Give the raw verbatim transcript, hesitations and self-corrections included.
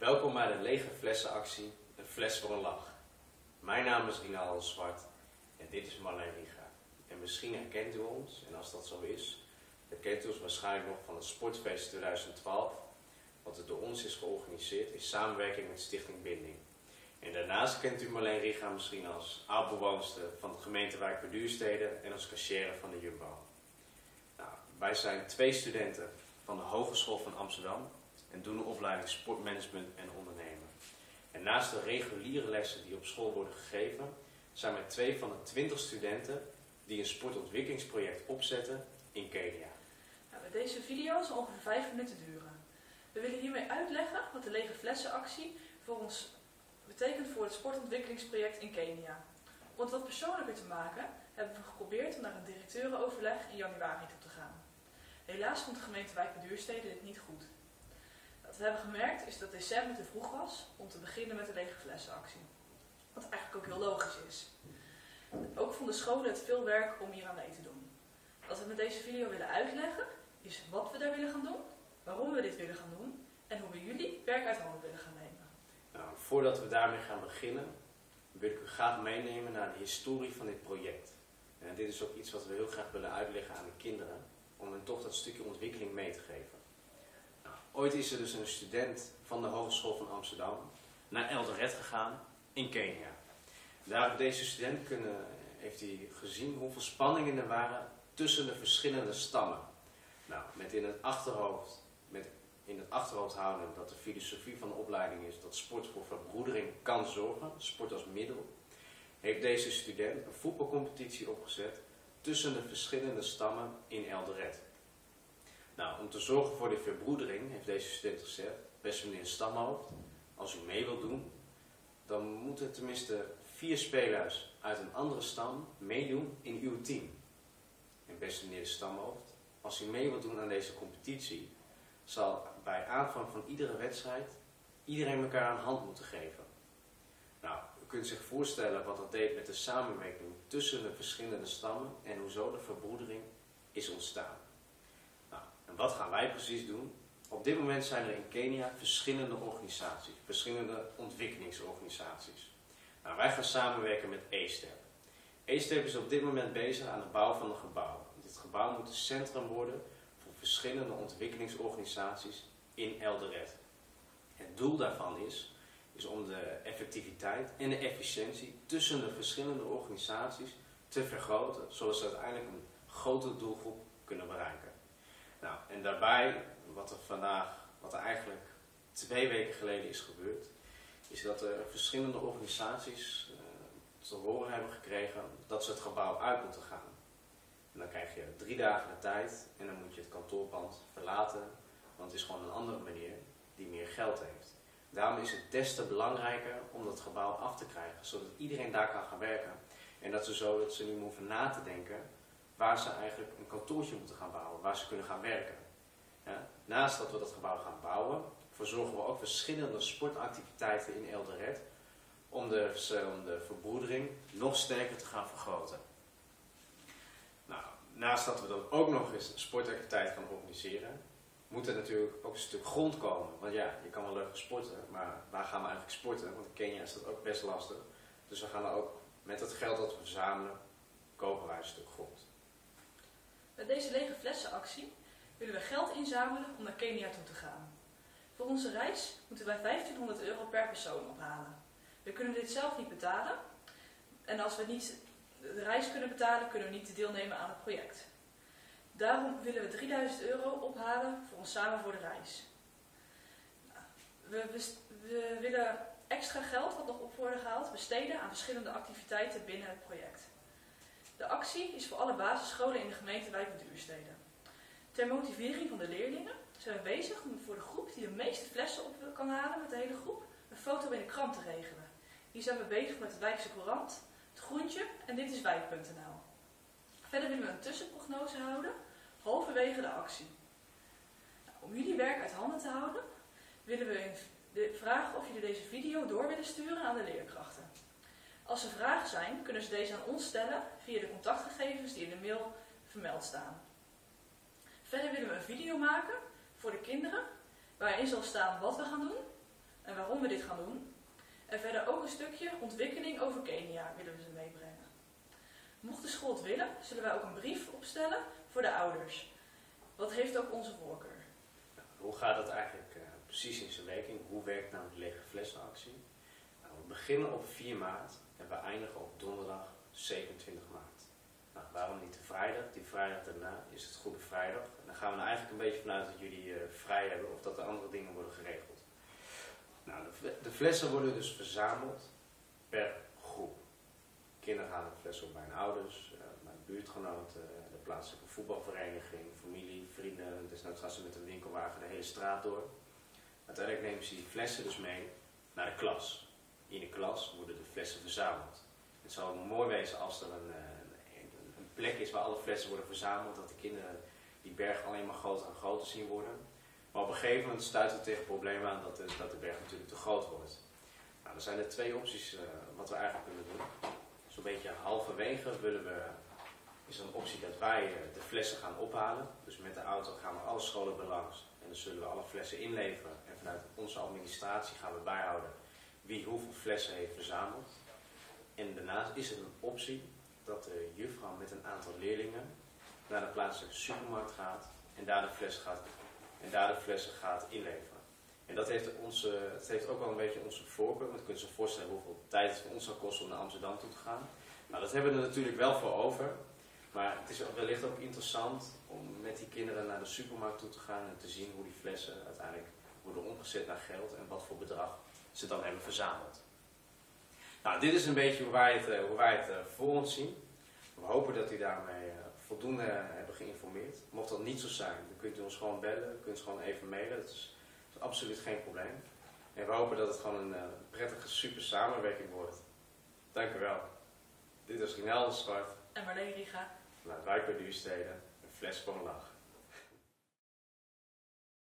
Welkom bij de lege flessenactie, een fles voor een lach. Mijn naam is Rinaldo Zwart en dit is Marleen Riga. En misschien herkent u ons, en als dat zo is, herkent u ons waarschijnlijk nog van het Sportfeest tweeduizend twaalf, wat er door ons is georganiseerd in samenwerking met Stichting Binding. En daarnaast kent u Marleen Riga misschien als oud-bewoonster van de gemeentewijk bij Duurstede en als cashier van de Jumbo. Nou, wij zijn twee studenten van de Hogeschool van Amsterdam en doen de opleiding Sportmanagement en Ondernemen. En naast de reguliere lessen die op school worden gegeven, zijn wij twee van de twintig studenten die een sportontwikkelingsproject opzetten in Kenia. Nou, deze video zal ongeveer vijf minuten duren. We willen hiermee uitleggen wat de lege flessenactie voor ons betekent voor het sportontwikkelingsproject in Kenia. Om het wat persoonlijker te maken, hebben we geprobeerd om naar een directeurenoverleg in januari toe te gaan. Helaas vond de gemeente Wijk bij Duurstede dit niet goed. Wat we hebben gemerkt is dat december te vroeg was om te beginnen met de lege flessenactie. Wat eigenlijk ook heel logisch is. Ook vonden scholen het veel werk om hier aan mee te doen. Wat we met deze video willen uitleggen is wat we daar willen gaan doen, waarom we dit willen gaan doen en hoe we jullie werk uit handen willen gaan nemen. Nou, voordat we daarmee gaan beginnen, wil ik u graag meenemen naar de historie van dit project. En dit is ook iets wat we heel graag willen uitleggen aan de kinderen, om hen toch dat stukje ontwikkeling mee te geven. Nou, ooit is er dus een student van de Hogeschool van Amsterdam naar Eldoret gegaan in Kenia. Daar heeft deze student kunnen, heeft hij gezien hoeveel spanningen er waren tussen de verschillende stammen. Nou, met in het achterhoofd, met in het achterhoofd houden dat de filosofie van de opleiding is dat sport voor verbroedering kan zorgen, sport als middel, heeft deze student een voetbalcompetitie opgezet tussen de verschillende stammen in Eldoret. Nou, om te zorgen voor die verbroedering heeft deze student gezegd: beste meneer Stamhoofd, als u mee wilt doen, dan moeten tenminste vier spelers uit een andere stam meedoen in uw team. En beste meneer Stamhoofd, als u mee wilt doen aan deze competitie, zal bij aanvang van iedere wedstrijd iedereen elkaar een hand moeten geven. Nou, u kunt zich voorstellen wat dat deed met de samenwerking tussen de verschillende stammen en hoezo de verbroedering is ontstaan. Nou, en wat gaan wij precies doen? Op dit moment zijn er in Kenia verschillende organisaties, verschillende ontwikkelingsorganisaties. Nou, wij gaan samenwerken met A S T E P. A S T E P is op dit moment bezig aan de bouw van een gebouw. Dit gebouw moet een centrum worden voor verschillende ontwikkelingsorganisaties in Eldoret. Het doel daarvan is, is om de effectiviteit en de efficiëntie tussen de verschillende organisaties te vergroten, zodat ze uiteindelijk een grotere doelgroep kunnen bereiken. Nou, en daarbij, wat er vandaag, wat er eigenlijk twee weken geleden is gebeurd, is dat er verschillende organisaties uh, te horen hebben gekregen dat ze het gebouw uit moeten gaan. En dan krijg je drie dagen de tijd en dan moet je het kantoorpand verlaten, want het is gewoon een andere meneer die meer geld heeft. Daarom is het des te belangrijker om dat gebouw af te krijgen, zodat iedereen daar kan gaan werken. En dat ze zo dat ze nu hoeven na te denken waar ze eigenlijk een kantoortje moeten gaan bouwen, waar ze kunnen gaan werken. Ja, naast dat we dat gebouw gaan bouwen, verzorgen we ook verschillende sportactiviteiten in Eldoret om de, om de verbroedering nog sterker te gaan vergroten. Nou, naast dat we dan ook nog eens een sportactiviteit gaan organiseren, moet er natuurlijk ook een stuk grond komen. Want ja, je kan wel leuk sporten, maar waar gaan we eigenlijk sporten? Want in Kenia is dat ook best lastig. Dus we gaan er ook met het geld dat we verzamelen, kopen wij een stuk grond. Met deze lege flessenactie willen we geld inzamelen om naar Kenia toe te gaan. Voor onze reis moeten wij vijftienhonderd euro per persoon ophalen. We kunnen dit zelf niet betalen. En als we niet de reis kunnen betalen, kunnen we niet deelnemen aan het project. Daarom willen we drieduizend euro ophalen voor ons samen voor de reis. We, we, we willen extra geld, wat nog op worden gehaald, besteden aan verschillende activiteiten binnen het project. De actie is voor alle basisscholen in de gemeente Wijk bij Duurstede. Ter motivering van de leerlingen zijn we bezig om voor de groep die de meeste flessen op kan halen met de hele groep, een foto in de krant te regelen. Hier zijn we bezig met de Wijkse Courant, het Groentje en dit is wijk punt n l. Verder willen we een tussenprognose houden, halverwege de actie. Nou, om jullie werk uit handen te houden, willen we vragen of jullie deze video door willen sturen aan de leerkrachten. Als er vragen zijn, kunnen ze deze aan ons stellen via de contactgegevens die in de mail vermeld staan. Verder willen we een video maken voor de kinderen, waarin zal staan wat we gaan doen en we dit gaan doen. En verder ook een stukje ontwikkeling over Kenia willen we ze meebrengen. Mocht de school het willen, zullen wij ook een brief opstellen voor de ouders. Wat heeft ook onze voorkeur? Nou, hoe gaat het eigenlijk uh, precies in zijn werking? Hoe werkt nou de lege flessenactie? Nou, we beginnen op vier maart en we eindigen op donderdag zevenentwintig maart. Nou, waarom niet de vrijdag? Die vrijdag daarna is het Goede Vrijdag. En dan gaan we er eigenlijk een beetje vanuit dat jullie uh, vrij hebben of dat er andere dingen worden geregeld. Nou, de, de flessen worden dus verzameld per groep. Kinderen halen de flessen op bij hun ouders, uh, bij de buurtgenoten, uh, de plaatselijke voetbalvereniging, familie, vrienden. Desnoods gaan ze met een winkelwagen de hele straat door. Uiteindelijk nemen ze die flessen dus mee naar de klas. In de klas worden de flessen verzameld. Het zou mooi wezen als er een, een, een plek is waar alle flessen worden verzameld, dat de kinderen die berg alleen maar groter en groter zien worden. Maar op een gegeven moment stuiten we tegen problemen aan dat de, dat de berg natuurlijk te groot wordt. Nou, er zijn er twee opties uh, wat we eigenlijk kunnen doen. Zo'n beetje halverwege willen we, is er een optie dat wij uh, de flessen gaan ophalen. Dus met de auto gaan we alle scholen belangs en dan zullen we alle flessen inleveren. En vanuit onze administratie gaan we bijhouden wie hoeveel flessen heeft verzameld. En daarnaast is er een optie dat de juffrouw met een aantal leerlingen naar de plaatselijke supermarkt gaat en daar de flessen gaat En daar de flessen gaat inleveren. En dat heeft, onze, het heeft ook wel een beetje onze voorkeur. Want je kunt je voorstellen hoeveel tijd het voor ons zou kosten om naar Amsterdam toe te gaan. Nou, dat hebben we er natuurlijk wel voor over. Maar het is wellicht ook interessant om met die kinderen naar de supermarkt toe te gaan en te zien hoe die flessen uiteindelijk worden omgezet naar geld en wat voor bedrag ze dan hebben verzameld. Nou, dit is een beetje hoe wij het, hoe wij het voor ons zien. We hopen dat u daarmee voldoende hebben geïnformeerd. Mocht dat niet zo zijn, dan kunt u ons gewoon bellen, dan kunt u ons gewoon even mailen. Dat is, dat is absoluut geen probleem. En we hopen dat het gewoon een uh, prettige, super samenwerking wordt. Dank u wel. Dit is Rinaldo Zwart. En Marleen Riga. Vanuit Wijk bij Duurstede. Een fles voor een lach.